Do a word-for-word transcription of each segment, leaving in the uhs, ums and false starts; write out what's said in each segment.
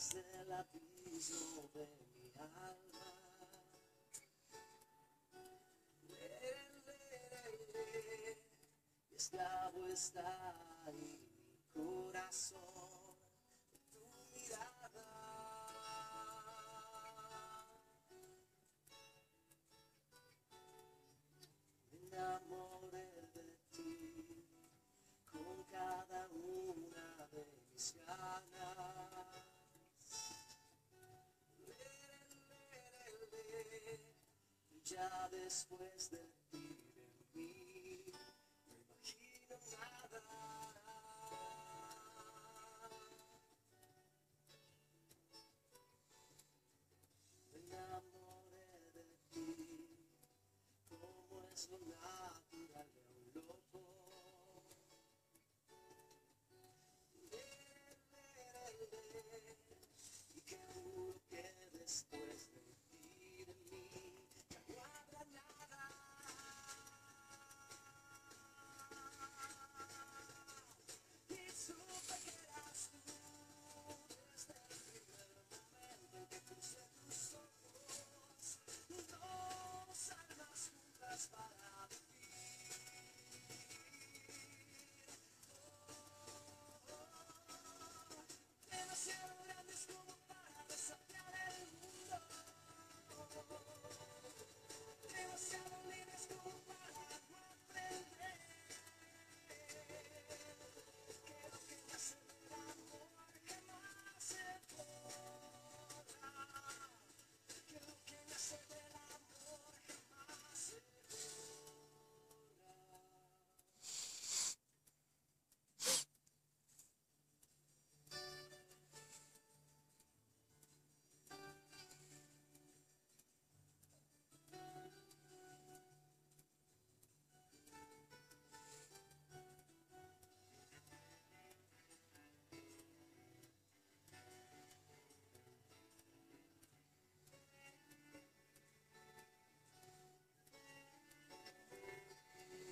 del abismo de mi alma. Le, le, le, mi esclavo está ahí mi corazón, tu mirada. Me enamoré de ti con cada una de mis ganas. Ya después de ti, de mí, no imagino nada. Me enamoré de ti, como es lo natural de un loco. Le, le, le, y que juro que después de ti, de mí, ya no habrá nada. Y supe que eras tú desde el primer momento en que crucé tus ojos. Dos almas juntas para vivir. Demasiado grandes como para desafiar el mundo, demasiado libres como para no aprender que lo que nace del amor jamás se borra, que lo que nace del amor jamás se borra.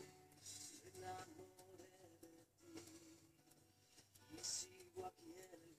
Me enamoré de ti y sigo aquí en el